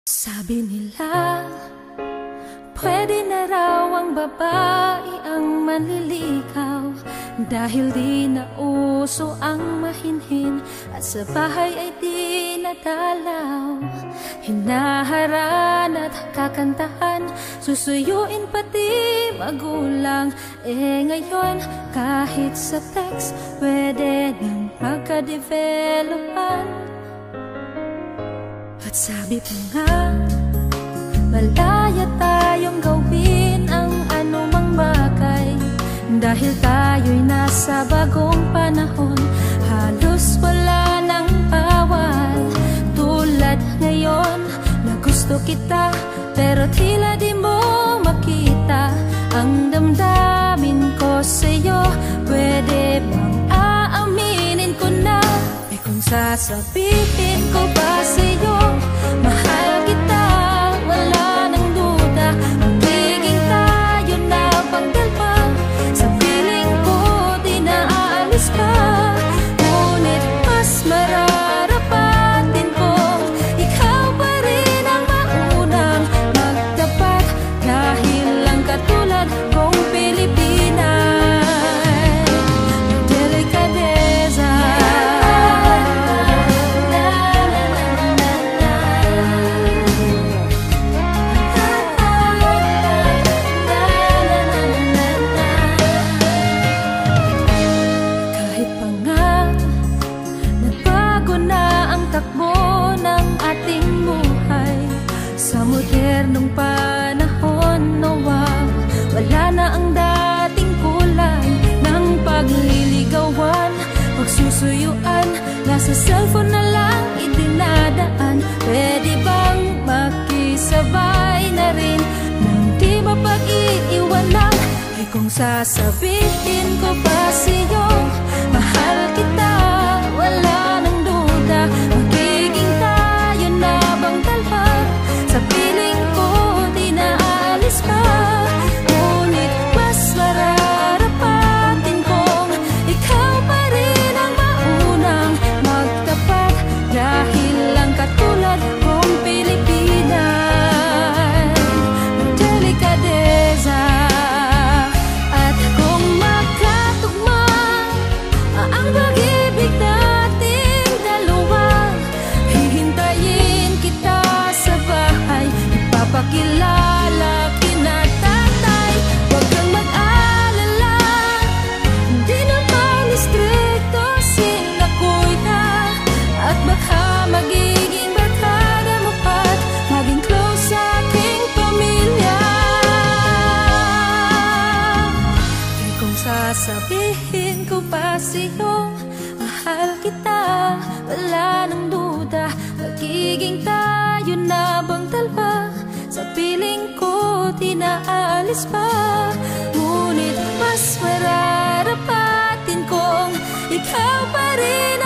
Sabi nila, pwede na raw ang babae ang manliligaw, dahil di na uso ang mahinhin at sa bahay ay di nadalaw. Hinaharan at kakantahan, susuyuin pati magulang. Ngayon kahit sa text pwede nang magka-developan. At sabi pa nga, malaya tayong gawin ang anumang bagay, dahil tayo'y nasa bagong panahon. Halos wala nang bawal, tulad ngayon na gusto kita pero tila di mo makita ang damdamin ko sa'yo. Pwede bang aaminin ko na? Kung sasabihin ko ba sa'yo, mahal kita, wala nang duda, magiging tayo na pang dalawa. Sa piling ko di na aalis ka, ngunit mas mararapatin ko, ikaw pa rin ang maunang magtapat, dahil lang katulad kong Pilipina. Sa modernong panahon, wala na ang dating kulay ng pagliligawan, pagsusuyuan, nasa cellphone na lang idinadaan. Pwede bang makisabay na rin nang di mapag-iiwanan? Kung sasabihin ko pa sa'yo, mahal kita, wala nang duda, magiging tayo na bang dalawa. Sa piling ko di na aalis pa, ngunit mas mararapatin kong ikaw pa rin ang maunang magtapat, dahil lang katulad kong Pilipina. Delikadeza, at kung magkatugma ang pag-ibig nating dalawa, hihintayin kita sa bahay, ipapakilala kina tatay. Huwag kang mag-alala, hindi naman istrikto sila kuya, at baka magiging barkada mo pa't maging close sa aking pamilya. Kung sasabihin ko pa sa'yo, mahal kita, wala nang duda, magiging tayo na bang dalawa. Sa piling ko di na aalis pa, ngunit mas mararapatin kong ikaw pa rin